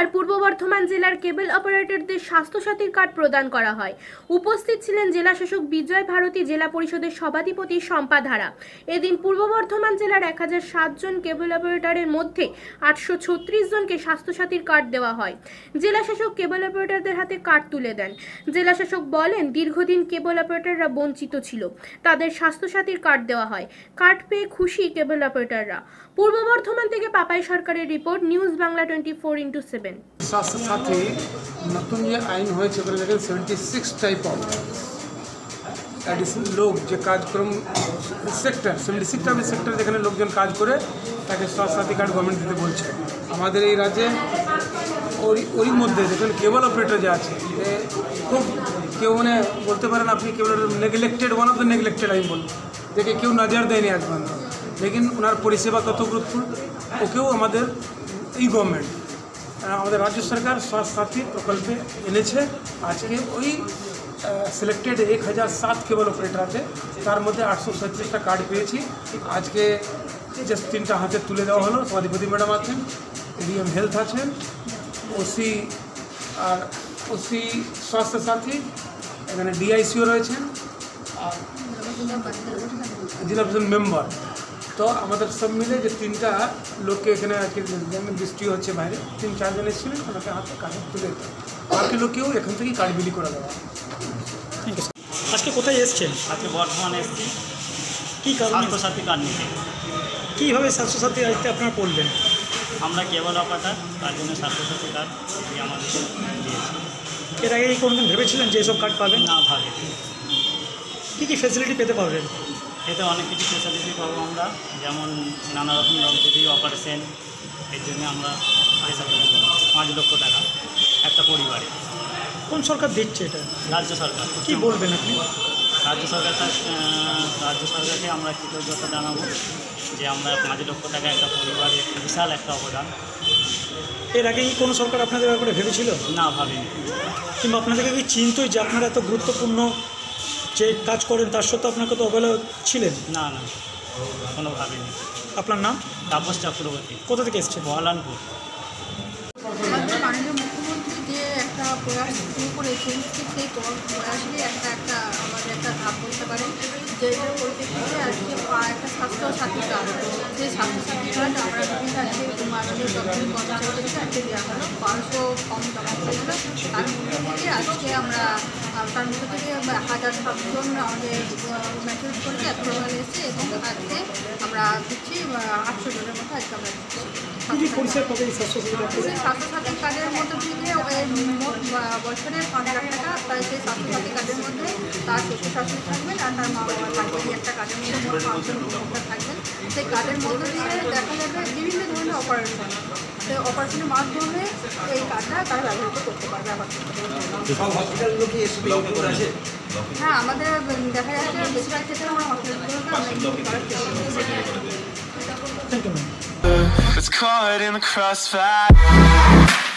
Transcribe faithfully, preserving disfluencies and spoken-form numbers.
সোমবার পূর্ব বর্ধমান জেলার কেবল অপারেটরদের স্বাস্থ্যসাথীর কার্ড প্রদান করা হয়। উপস্থিত ছিলেন জেলা শাসক বিজয় ভারতী, জেলা পরিষদের সভাধিপতি শম্পা ধারা। এদিন পূর্ব বর্ধমান জেলার এক হাজার সাত জন কেবল অপারেটরের মধ্যে আটশো ছত্রিশ জনকে স্বাস্থ্যসাথীর কার্ড দেওয়া হয়। জেলা শাসক কেবল অপারেটরদের হাতে কার্ড তুলে দেন। জেলা শাসক বলেন, দীর্ঘদিন কেবল অপারেটররা বঞ্চিত ছিল, তাদের স্বাস্থ্যসাথীর কার্ড দেওয়া হয়। কার্ড পেয়ে খুশি কেবল অপারেটররা। পূর্ব বর্ধমান থেকে পাপাই সরকারের report, news Bangla twenty four into seven. Swasthya Sathi নতুন যে আইন হয়েছে ওখানে দেখেন সেভেন্টি সিক্স টাইপ অফ লোক যে কাজকর্ম সেক্টর সেভেন্টি সিক্স টাইপের সেক্টর যেখানে লোকজন কাজ করে তাকে স্বাস্থ্য সাথী কার্ড গভর্নমেন্ট দিতে বলছে। আমাদের এই রাজ্যে ওই ওই মধ্যে দেখুন কেবল অপারেটর যে আছে খুব কেউ মানে বলতে পারেন আপনি কেবল neglected, one of the neglected আমি বলবো, দেখে কেউ নজর দেয়নি আজ পর্যন্ত। লেকিন ওনার পরিষেবা কত গুরুত্বপূর্ণ ওকেও আমাদের এই গভর্নমেন্ট আমাদের রাজ্য সরকার স্বাস্থ্য সাথী প্রকল্পে এনেছে। আজকে ওই সিলেক্টেড এক হাজার সাত কেবল অপারেটর আছে, তার মধ্যে আটশো ছত্রিশটা কার্ড পেয়েছি। আজকে জাস্ট তিনটা হাতে তুলে দেওয়া হলো। সভাধিপতি ম্যাডাম আছেন, এডিএম হেলথ আছেন, ওসি আর ওসি স্বাস্থ্য সাথী, এখানে ডিআইসিও রয়েছেন আর জেলা পরিষদ মেম্বার। তো আমাদের সব মিলে যে তিনটা লোককে এখানে আজকে বৃষ্টি হচ্ছে বাইরে, তিন চারজন এসেছিলেন, ওনাকে হাতে কার্ড তুলে দিতে বাকি লোকেও এখান থেকেই কার্ড বিলি করে দেওয়া। ঠিক আছে। আজকে কোথায় এসছেন? আজকে বর্ধমানে এসেছি কী কারণে? স্বাস্থ্যসাথী কার্ড নিতে। কীভাবে স্বাস্থ্যসাথী দায়িত্বে আপনারা পড়লেন? আমরা কেবল অপারেটর, তার জন্য স্বাস্থ্যসাথী কার্ড দিয়ে আমাদের দিয়েছি। এর আগে কোনোদিন ভেবেছিলেন যে এসব কার্ড পাবেন? না ভাবে কী কী ফ্যাসিলিটি পেতে পারবেন? এতে অনেক কিছু ফেসিলিটি পাবো আমরা, যেমন নানা রকম যদি অপারেশন, এর জন্য আমরা পয়সা পেতে পাবো পাঁচ লক্ষ টাকা একটা পরিবারে। কোন সরকার দিচ্ছে এটা? রাজ্য সরকার। কী বলবেন আপনি? রাজ্য সরকার রাজ্য সরকারকে আমরা কৃতজ্ঞতা জানাবো যে আমরা পাঁচ লক্ষ টাকা একটা পরিবারে বিশাল একটা অবদান। এর আগে কি কোনো সরকার আপনাদের ব্যাপারে ভেবেছিল? না ভাবিনি। কিংবা আপনাদেরকে কি চিনতই যে আপনারা এত গুরুত্বপূর্ণ যে কাজ করেন তার সত্ত্বেও আপনাকে তো অবহেলা ছিলেন? না না, কোনো ভাবিনি। আপনার নাম? তাপস চক্রবর্তী। কোথা থেকে এসছেন? বহলানপুর। আমাদের মাননীয় মুখ্যমন্ত্রী যে একটা প্রয়াস শুরু করেছেন, ঠিক সেই প্রয়াসেরই একটা একটা আমাদের একটা ধাপ বলতে পারেন, যেটার পরিপ্রেক্ষিতে আজকে একটা স্বাস্থ্য সাথী কার্ড, সেই স্বাস্থ্য সাথী কার্ড আমরা বিভিন্ন আজকে মাননীয় সরকারি কর্মচারীদেরকে আজকে দেওয়া হলো। পাঁচশো ফর্ম জমা করা হলো, তার মধ্যে থেকে আজকে আমরা তার মধ্যে থেকে হাজার সাতজন আমাদের ম্যাচুরিট করেছে, অ্যাপ্রুভাল এসেছে এবং আজকে আমরা দিচ্ছি আটশো জনের মতো আজকে আমরা দিচ্ছি। স্বাস্থ্যসাথী কার্ডের মধ্যে থেকে মোট বছরে পাঁচ লাখ টাকা, তাই সেই স্বাস্থ্যসাথী কার্ডের মধ্যে তার শ্বশুর শাশুড়ি থাকবেন আর তার মা বাবা থাকবেন। এই একটা কার্ডের মধ্যে মোট পাঁচজন উপভোক্তা থাকবেন। সেই কার্ডের মধ্যে দিয়ে দেখা যাবে বিভিন্ন ধরনের অপারেশন, সেই অপারেশনের মাধ্যমে এই কার্ডটা তারা ব্যবহৃত করতে পারবে। হ্যাঁ, আমাদের দেখা যাচ্ছে বেশিরভাগ ক্ষেত্রে আমরা হসপিটালগুলোকে আমরা করার চেষ্টা করছি। It's caught in the crossfire.